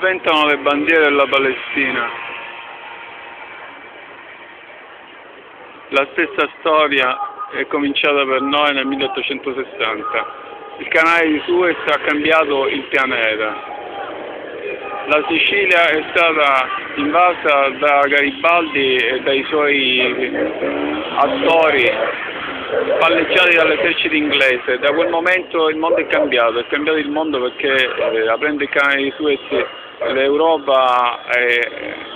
sventano le bandiere della Palestina. La stessa storia è cominciata per noi nel 1860. Il canale di Suez ha cambiato il pianeta. La Sicilia è stata invasa da Garibaldi e dai suoi attori, palleggiati dall'esercito inglese. Da quel momento il mondo è cambiato il mondo perché aprendo il canale di Suez l'Europa è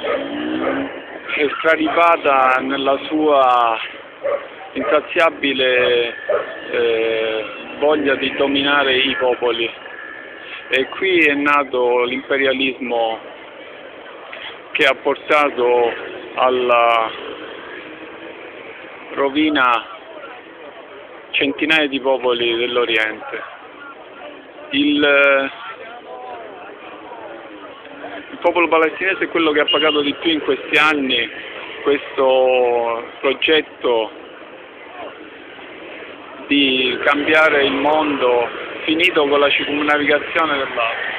straripata nella sua insaziabile voglia di dominare i popoli. E qui è nato l'imperialismo che ha portato alla rovina centinaia di popoli dell'Oriente. Il popolo palestinese è quello che ha pagato di più in questi anni questo progetto di cambiare il mondo, finito con la circumnavigazione dell'Africa.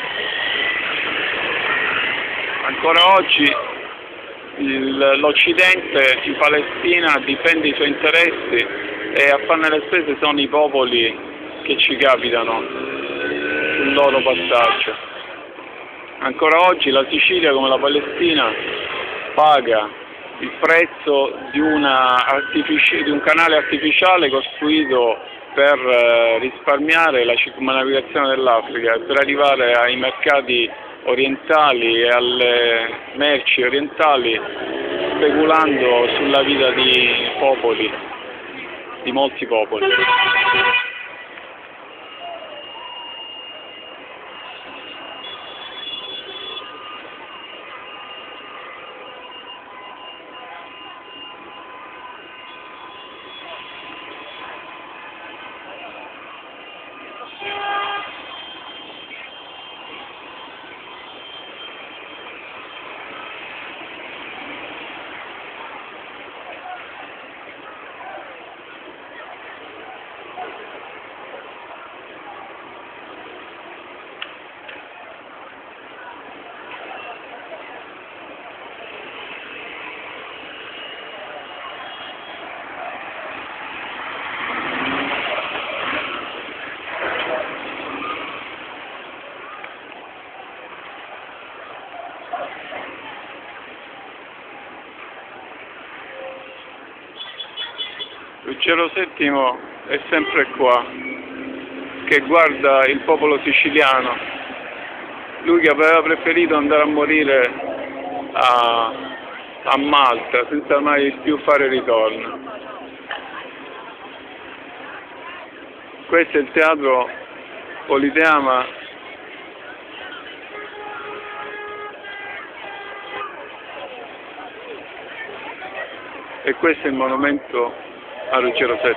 Ancora oggi l'Occidente in Palestina difende i suoi interessi e a farne le spese sono i popoli che ci capitano sul loro passaggio. Ancora oggi la Sicilia, come la Palestina, paga il prezzo di un canale artificiale costruito per risparmiare la circumnavigazione dell'Africa e per arrivare ai mercati orientali e alle merci orientali, speculando sulla vita di popoli, di molti popoli. Ruggero VII è sempre qua, che guarda il popolo siciliano, lui che aveva preferito andare a morire a Malta senza mai più fare ritorno. Questo è il teatro Politeama e questo è il monumento a Ruggero VII.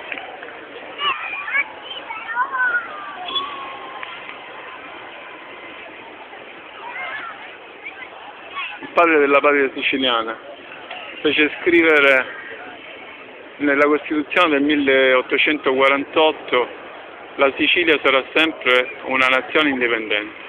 Il padre della patria siciliana fece scrivere nella Costituzione del 1848: la Sicilia sarà sempre una nazione indipendente.